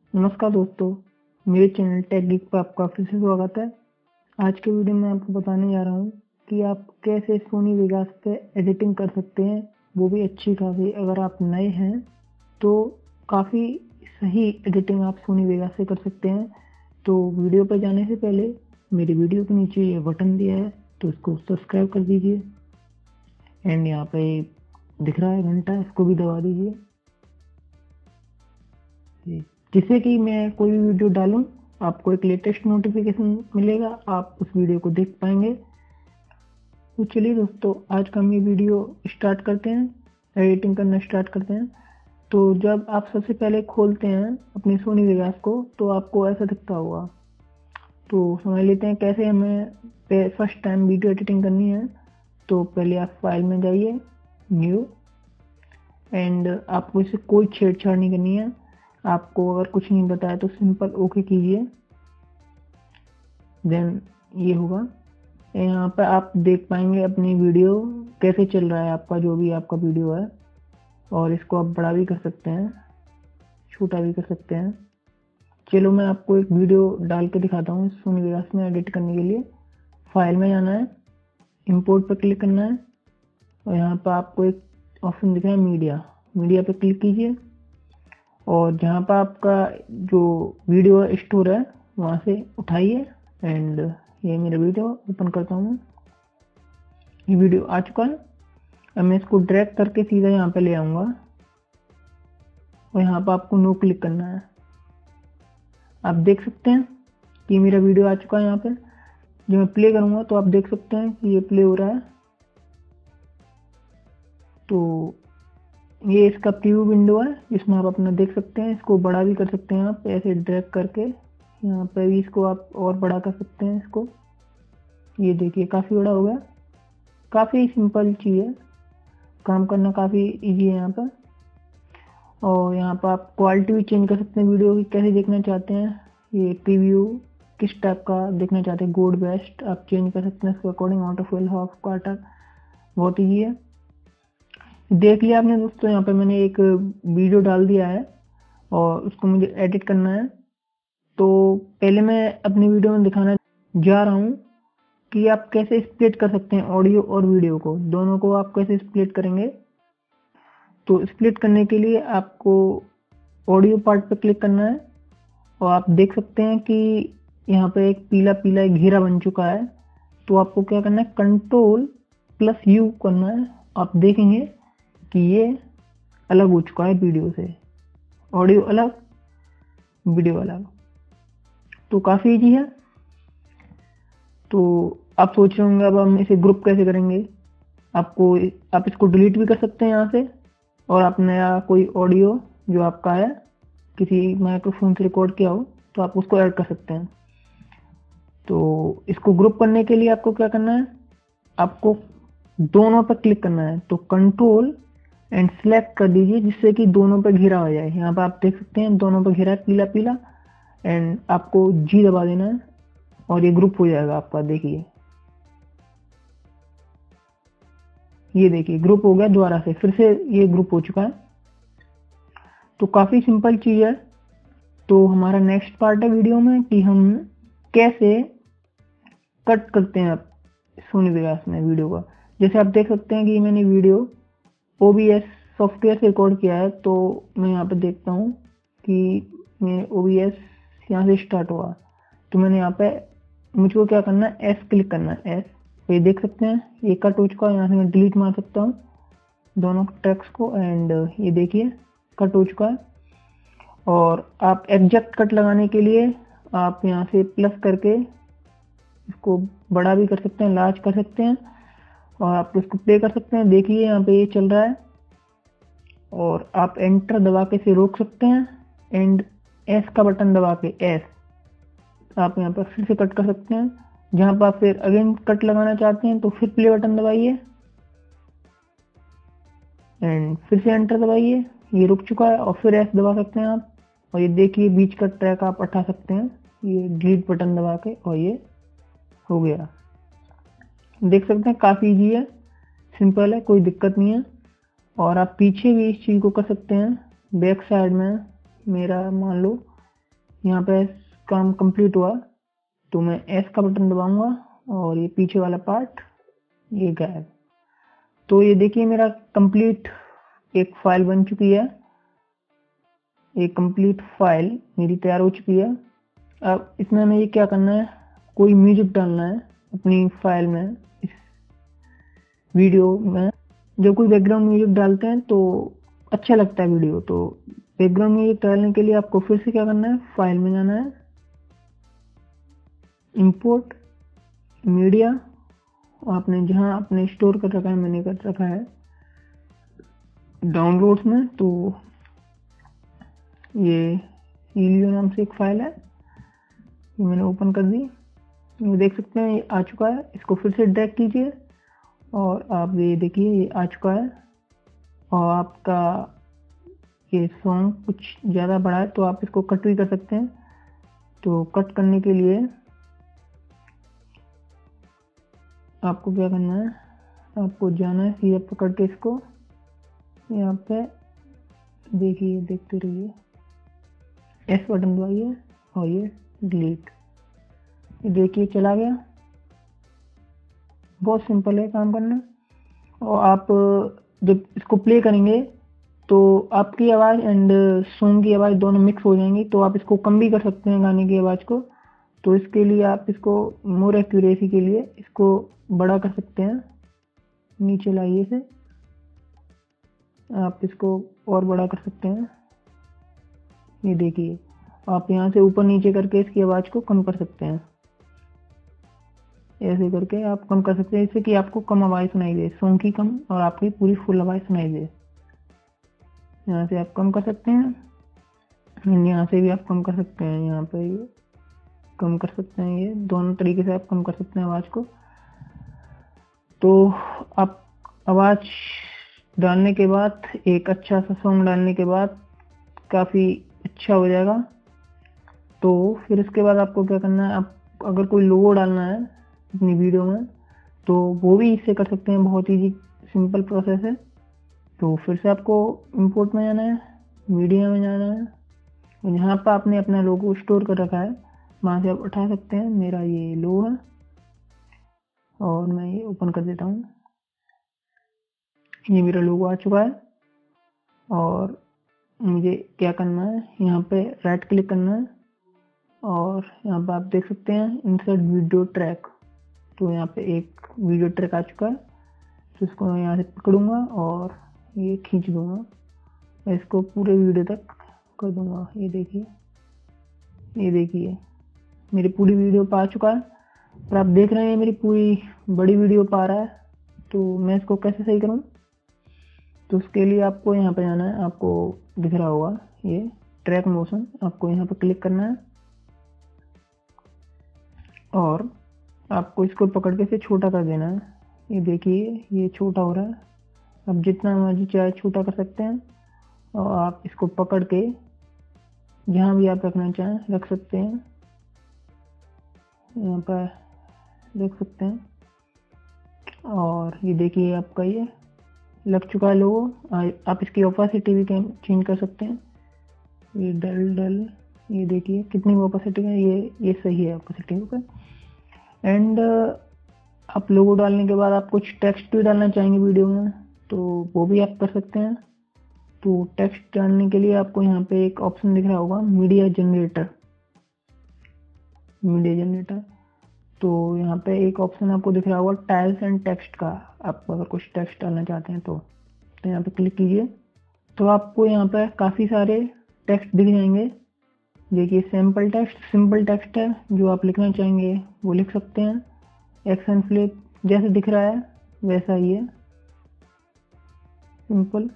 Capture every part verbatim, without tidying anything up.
नमस्कार दोस्तों, मेरे चैनल टेकगीक पर आपका फिर से स्वागत है। आज के वीडियो में आपको बताने जा रहा हूँ कि आप कैसे सोनी वेगास पे एडिटिंग कर सकते हैं, वो भी अच्छी खासी। अगर आप नए हैं तो काफ़ी सही एडिटिंग आप सोनी वेगास से कर सकते हैं। तो वीडियो पर जाने से पहले मेरी वीडियो के नीचे ये बटन दिया है तो इसको सब्सक्राइब कर दीजिए एंड यहाँ पे दिख रहा है घंटा, इसको भी दबा दीजिए जिससे कि मैं कोई भी वीडियो डालूं आपको एक लेटेस्ट नोटिफिकेशन मिलेगा, आप उस वीडियो को देख पाएंगे। तो चलिए दोस्तों, आज का हम ये वीडियो स्टार्ट करते हैं, एडिटिंग करना स्टार्ट करते हैं। तो जब आप सबसे पहले खोलते हैं अपनी सोनी वेगास को तो आपको ऐसा दिखता होगा। तो समझ लेते हैं कैसे हमें फर्स्ट टाइम वीडियो एडिटिंग करनी है। तो पहले आप फाइल में जाइए, न्यू, एंड आपको इसे कोई छेड़छाड़ नहीं करनी है। आपको अगर कुछ नहीं बताया तो सिंपल ओके कीजिए, देन ये होगा। यहाँ पर आप देख पाएंगे अपनी वीडियो कैसे चल रहा है, आपका जो भी आपका वीडियो है। और इसको आप बड़ा भी कर सकते हैं, छोटा भी कर सकते हैं। चलो मैं आपको एक वीडियो डाल के दिखाता हूँ सोनी वेगास में एडिट करने के लिए। फाइल में जाना है, इंपोर्ट पर क्लिक करना है और यहाँ पर आपको एक ऑप्शन दिख रहा है मीडिया। मीडिया पर क्लिक कीजिए और जहाँ पर आपका जो वीडियो स्टोर है वहाँ से उठाइए एंड ये मेरा वीडियो ओपन करता हूँ। ये वीडियो आ चुका है। अब मैं इसको ड्रैग करके सीधा यहाँ पे ले आऊँगा और यहाँ पर आपको नो क्लिक करना है। आप देख सकते हैं कि मेरा वीडियो आ चुका है। यहाँ पे जब मैं प्ले करूँगा तो आप देख सकते हैं कि ये प्ले हो रहा है। तो ये इसका प्रीव्यू विंडो है जिसमें आप अपना देख सकते हैं। इसको बड़ा भी कर सकते हैं आप ऐसे ड्रैग करके, यहाँ पे भी इसको आप और बड़ा कर सकते हैं इसको। ये देखिए काफ़ी बड़ा हो गया। काफ़ी सिंपल चीज़ है, काम करना काफ़ी इजी है यहाँ पर। और यहाँ पर आप क्वालिटी भी चेंज कर सकते हैं वीडियो की, कैसे देखना चाहते हैं। ये प्रीव्यू किस टाइप का देखना चाहते हैं, गुड बेस्ट आप चेंज कर सकते हैं इसके according. Auto fill, half quarter, बहुत ईजी है। देख लिया आपने दोस्तों, यहाँ पे मैंने एक वीडियो डाल दिया है और उसको मुझे एडिट करना है। तो पहले मैं अपनी वीडियो में दिखाना जा रहा हूँ कि आप कैसे स्प्लिट कर सकते हैं ऑडियो और वीडियो को, दोनों को आप कैसे स्प्लिट करेंगे। तो स्प्लिट करने के लिए आपको ऑडियो पार्ट पर क्लिक करना है और आप देख सकते हैं कि यहाँ पे एक पीला पीला एक घेरा बन चुका है। तो आपको क्या करना है, कंट्रोल प्लस यू करना है। आप देखेंगे कि ये अलग हो चुका है वीडियो से, ऑडियो अलग वीडियो अलग। तो काफ़ी इजी है। तो आप सोच रहे होंगे अब हम इसे ग्रुप कैसे करेंगे। आपको आप इसको डिलीट भी कर सकते हैं यहाँ से और आप नया कोई ऑडियो जो आपका है किसी माइक्रोफोन से रिकॉर्ड किया हो तो आप उसको ऐड कर सकते हैं। तो इसको ग्रुप करने के लिए आपको क्या करना है, आपको दोनों पर क्लिक करना है। तो कंट्रोल एंड सेलेक्ट कर दीजिए जिससे कि दोनों पर घेरा हो जाए। यहाँ पर आप देख सकते हैं दोनों पर घेरा है पीला पीला, एंड आपको जी दबा देना है और ये ग्रुप हो जाएगा आपका। देखिए ये देखिए ग्रुप हो गया, दोबारा से फिर से ये ग्रुप हो चुका है। तो काफ़ी सिंपल चीज़ है। तो हमारा नेक्स्ट पार्ट है वीडियो में कि हम कैसे कट करते हैं सोनी वेगास में वीडियो का। जैसे आप देख सकते हैं कि मैंने video O B S software से रिकॉर्ड किया है। तो मैं यहाँ पे देखता हूँ कि मैं ओ बी एस यहाँ से स्टार्ट हुआ। तो मैंने यहाँ पे मुझको क्या करना है, एस क्लिक करना है, एस। तो ये देख सकते हैं ये कट हो चुका है। यहाँ से मैं डिलीट मार सकता हूँ दोनों ट्रैक्स को एंड ये देखिए कट हो चुका है। और आप एग्जैक्ट कट लगाने के लिए आप यहाँ से प्लस करके इसको बड़ा भी कर सकते हैं, लार्ज कर सकते हैं और आप इसको प्ले कर सकते हैं। देखिए यहाँ पे ये चल रहा है और आप एंटर दबा के इसे रोक सकते हैं एंड एस का बटन दबा के, एस, आप यहाँ पर फिर से कट कर सकते हैं। जहाँ पर आप फिर अगेन कट लगाना चाहते हैं तो फिर प्ले बटन दबाइए एंड फिर से एंटर दबाइए, ये रुक चुका है। और फिर एस दबा सकते हैं आप और ये देखिए बीच का ट्रैक आप हटा सकते हैं, ये डिलीट बटन दबा के, और ये हो गया। देख सकते हैं काफ़ी इजी है, सिंपल है, कोई दिक्कत नहीं है। और आप पीछे भी इस चीज़ को कर सकते हैं। बैक साइड में मेरा मान लो यहाँ पे काम कंप्लीट हुआ तो मैं एस का बटन दबाऊंगा और ये पीछे वाला पार्ट ये गायब। तो ये देखिए मेरा कंप्लीट एक फाइल बन चुकी है, एक कंप्लीट फाइल मेरी तैयार हो चुकी है। अब इसमें हमें ये क्या करना है, कोई म्यूजिक डालना है अपनी फाइल में, इस वीडियो में। जब कोई बैकग्राउंड म्यूजिक डालते हैं तो अच्छा लगता है वीडियो। तो बैकग्राउंड म्यूजिक डालने के लिए आपको फिर से क्या करना है, फाइल में जाना है, इंपोर्ट मीडिया, आपने जहां आपने स्टोर कर रखा है, मैंने कर रखा है डाउनलोड्स में, तो ये हीलियो नाम से एक फाइल है, ये मैंने ओपन कर दी। ये देख सकते हैं ये आ चुका है। इसको फिर से ड्रैग कीजिए और आप ये देखिए ये आ चुका है। और आपका ये सॉन्ग कुछ ज़्यादा बड़ा है तो आप इसको कट भी कर सकते हैं। तो कट करने के लिए आपको क्या करना है, आपको जाना है सीधे पकड़ के इसको यहाँ पे, देखिए देखते रहिए, एस बटन दबाइए और ये डिलीट, ये देखिए चला गया। बहुत सिंपल है काम करना। और आप जब इसको प्ले करेंगे तो आपकी आवाज़ एंड सॉन्ग की आवाज़ दोनों मिक्स हो जाएंगी। तो आप इसको कम भी कर सकते हैं गाने की आवाज़ को। तो इसके लिए आप इसको मोर एक्यूरेसी के लिए इसको बड़ा कर सकते हैं, नीचे लाइए से आप इसको और बड़ा कर सकते हैं। ये देखिए आप यहाँ से ऊपर नीचे करके इसकी आवाज़ को कम कर सकते हैं, ऐसे करके आप कम कर सकते हैं, इससे कि आपको कम आवाज़ सुनाई दे, सॉन्ग की कम और आपकी पूरी फुल आवाज़ सुनाई दे। यहाँ से आप कम कर सकते हैं, यहाँ से भी आप कम कर सकते हैं, यहाँ पे ये कम कर सकते हैं, ये दोनों तरीके से आप कम कर सकते हैं आवाज़ को। तो आप आवाज़ डालने के बाद, एक अच्छा सा सॉन्ग डालने के बाद काफ़ी अच्छा हो जाएगा। तो फिर इसके बाद आपको क्या करना है, आप अगर कोई लोगो डालना है अपनी वीडियो में तो वो भी इससे कर सकते हैं, बहुत ही सिंपल प्रोसेस है। तो फिर से आपको इंपोर्ट में जाना है, मीडिया में जाना है, और यहाँ पर आपने अपना लोगो स्टोर कर रखा है वहाँ से आप उठा सकते हैं। मेरा ये लोगो है और मैं ये ओपन कर देता हूँ। ये मेरा लोगो आ चुका है और मुझे क्या करना है, यहाँ पे राइट क्लिक करना है और यहाँ पे आप देख सकते हैं इंसर्ट वीडियो ट्रैक। तो यहाँ पे एक वीडियो ट्रैक आ चुका है, तो इसको मैं यहाँ से पकड़ूंगा और ये खींच दूंगा, इसको पूरे वीडियो तक कर दूंगा। ये देखिए, ये देखिए मेरी पूरी वीडियो पा चुका है। और आप देख रहे हैं मेरी पूरी बड़ी वीडियो पा रहा है। तो मैं इसको कैसे सही करूं, तो उसके लिए आपको यहाँ पे जाना है, आपको दिख रहा होगा ये ट्रैक मोशन, आपको यहाँ पे क्लिक करना है और आपको इसको पकड़ के से छोटा कर देना है। ये देखिए ये छोटा हो रहा है, आप जितना मर्जी चाहे छोटा कर सकते हैं और आप इसको पकड़ के जहाँ भी आप रखना चाहें रख सकते हैं, यहाँ पर देख सकते हैं। और ये देखिए आपका ये लग चुका है लोगो। आप इसकी ओपेसिटी भी चेंज कर सकते हैं, ये डल डल, ये देखिए कितनी ओपेसिटी है, ये ये सही है ओपेसिटी का। एंड आप लोगो डालने के बाद आप कुछ टेक्स्ट भी डालना चाहेंगे वीडियो में तो वो भी आप कर सकते हैं। तो टेक्स्ट डालने के लिए आपको यहाँ पे एक ऑप्शन दिख रहा होगा मीडिया जनरेटर, मीडिया जनरेटर। तो यहाँ पे एक ऑप्शन आपको दिख रहा होगा टाइल्स एंड टेक्स्ट का, आप अगर कुछ टेक्स्ट डालना चाहते हैं तो, तो यहाँ पे क्लिक कीजिए। तो आपको यहाँ पे काफ़ी सारे टेक्स्ट दिख जाएंगे। देखिए सैम्पल टेक्स्ट, सिंपल टेक्स्ट है, जो आप लिखना चाहेंगे वो लिख सकते हैं। एक्शन फ्लिप जैसे दिख रहा है वैसा ही है, सिंपल।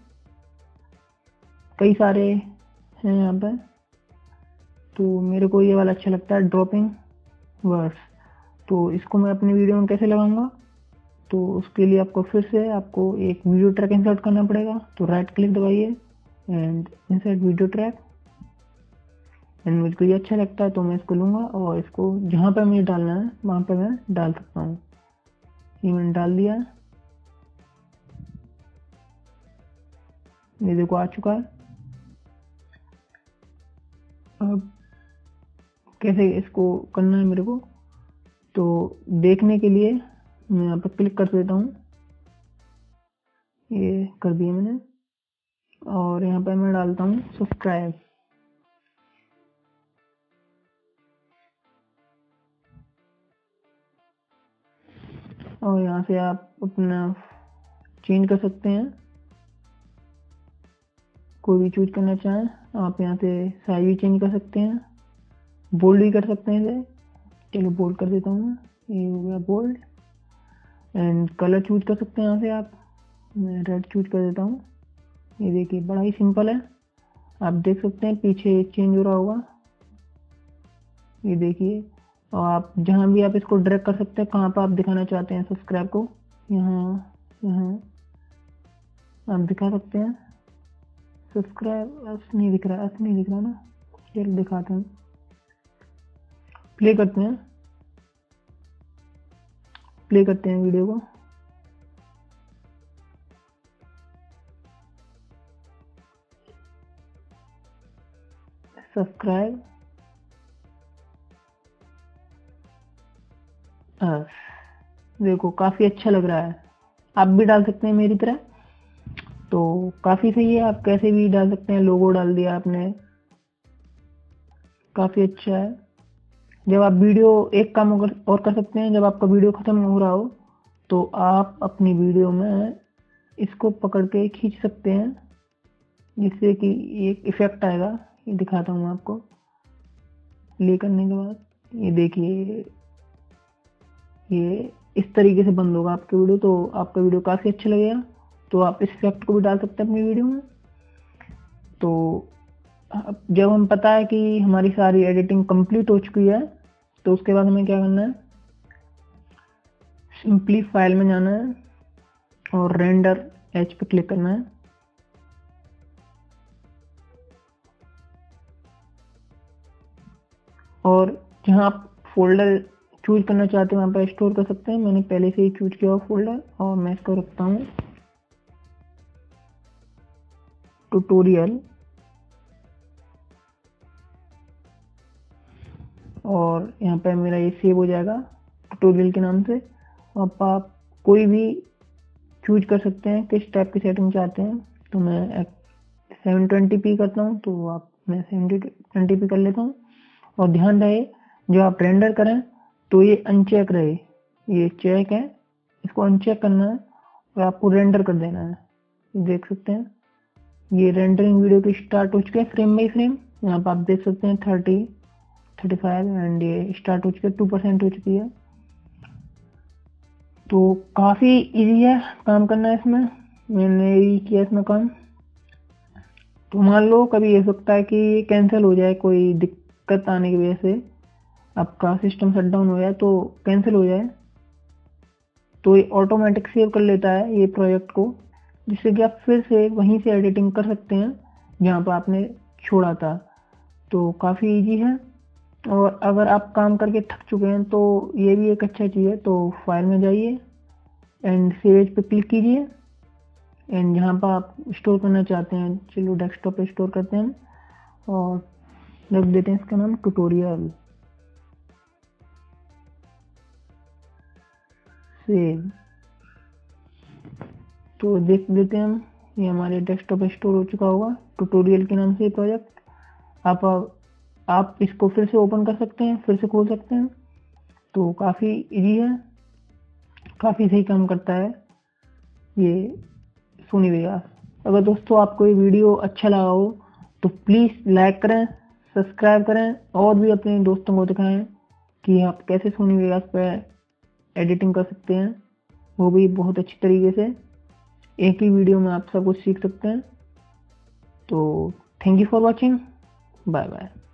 कई सारे हैं यहाँ पे, तो मेरे को ये वाला अच्छा लगता है ड्रॉपिंग वर्स। तो इसको मैं अपनी वीडियो में कैसे लगाऊंगा, तो उसके लिए आपको फिर से आपको एक वीडियो ट्रैक इंसर्ट करना पड़ेगा। तो राइट क्लिक दबाइए and insert video track. And मुझको ये अच्छा लगता है तो मैं इसको लूँगा और इसको जहाँ पर मुझे डालना है वहाँ पर मैं डाल सकता हूँ। ये मैंने डाल दिया, ये देखो आ चुका है। अब कैसे इसको करना है मेरे को, तो देखने के लिए मैं यहाँ पर क्लिक कर देता हूँ। ये कर दिया मैंने, और यहाँ पर मैं डालता हूँ सब्सक्राइब। और यहाँ से आप अपना चेंज कर सकते हैं, कोई भी चूज करना चाहें आप। यहाँ से साइज भी चेंज कर सकते हैं, बोल्ड भी कर सकते हैं इसे। चलो बोल्ड कर देता हूँ मैं, ये हो गया बोल्ड। एंड कलर चूज कर सकते हैं यहाँ से आप, मैं रेड चूज कर देता हूँ। ये देखिए बड़ा ही सिंपल है, आप देख सकते हैं पीछे चेंज हो रहा होगा, ये देखिए। और आप जहाँ भी आप इसको ड्रैग कर सकते हैं, कहाँ पर आप दिखाना चाहते हैं सब्सक्राइब को, यहाँ यहाँ आप दिखा सकते हैं सब्सक्राइब। अस नहीं दिख रहा, अस नहीं दिख रहा ना, चलो दिखाते हैं। प्ले करते हैं, प्ले करते हैं वीडियो को। सब्सक्राइब अस, देखो काफी अच्छा लग रहा है। आप भी डाल सकते हैं मेरी तरह, तो काफी सही है। आप कैसे भी डाल सकते हैं, लोगो डाल दिया आपने, काफी अच्छा है। जब आप वीडियो, एक काम और कर सकते हैं, जब आपका वीडियो खत्म हो रहा हो तो आप अपनी वीडियो में इसको पकड़ के खींच सकते हैं, जिससे कि एक इफेक्ट आएगा। ये दिखाता हूँ आपको। प्ले करने के बाद ये देखिए, ये इस तरीके से बंद होगा आपकी वीडियो, तो आपका वीडियो काफी अच्छा लगेगा। तो आप इस इफेक्ट को भी डाल सकते हैं अपनी वीडियो में। तो जब हम पता है कि हमारी सारी एडिटिंग कंप्लीट हो चुकी है, तो उसके बाद हमें क्या करना है, सिंपली फाइल में जाना है और रेंडर एज पे क्लिक करना है। और जहां आप फोल्डर चूज करना चाहते हैं वहां पर स्टोर कर सकते हैं। मैंने पहले से ही चूज किया हुआ फोल्डर, और मैं इसको रखता हूँ ट्यूटोरियल। और यहाँ पे मेरा ये सेव हो जाएगा ट्यूटोरियल के नाम से। आप, आप कोई भी चूज कर सकते हैं किस टाइप की सेटिंग चाहते हैं। तो मैं सेवन ट्वेंटी पी करता हूँ, तो आप मैं सेवन ट्वेंटी पी कर लेता हूँ। और ध्यान रहे, जो आप रेंडर करें तो ये अनचेक रहे, ये चेक है, इसको अनचेक करना है और आपको रेंडर कर देना है। देख सकते हैं ये रेंडरिंग वीडियो की स्टार्ट हो चुके हैं फ्रेम बाई फ्रेम। यहाँ पर आप देख सकते हैं थर्टी थर्टी फाइव एंड ये स्टार्ट हो चुके हैं, टू परसेंट हो चुकी है। तो काफ़ी इजी है काम करना है इसमें, मैंने ही किया इसमें काम। तो मान लो कभी हो सकता है कि ये कैंसिल हो जाए, कोई दिक्कत आने की वजह से आपका सिस्टम शट डाउन हो जाए, तो कैंसिल हो जाए, तो ये ऑटोमेटिक सेव कर लेता है ये प्रोजेक्ट को, जिससे कि आप फिर से वहीं से एडिटिंग कर सकते हैं जहाँ पर आपने छोड़ा था। तो काफ़ी इजी है। और अगर आप काम करके थक चुके हैं तो ये भी एक अच्छा चीज़ है। तो फाइल में जाइए एंड सेव पे क्लिक कीजिए, एंड जहाँ पर आप स्टोर करना चाहते हैं, चलो डेस्कटॉप पे स्टोर करते हैं और रख देते हैं इसका नाम ट्यूटोरियल। सेव, तो देख देते हैं हम, ये हमारे डेस्कटॉप पे स्टोर हो चुका होगा ट्यूटोरियल के नाम से प्रोजेक्ट। आप आप इसको फिर से ओपन कर सकते हैं, फिर से खोल सकते हैं। तो काफ़ी इजी है, काफ़ी सही काम करता है ये सोनी वेगास। अगर दोस्तों आपको ये वीडियो अच्छा लगा हो तो प्लीज़ लाइक करें, सब्सक्राइब करें, और भी अपने दोस्तों को दिखाएं कि आप कैसे सोनी वेगास पर एडिटिंग कर सकते हैं, वो भी बहुत अच्छी तरीके से। एक ही वीडियो में आप सब कुछ सीख सकते हैं। तो thank you for watching, bye bye.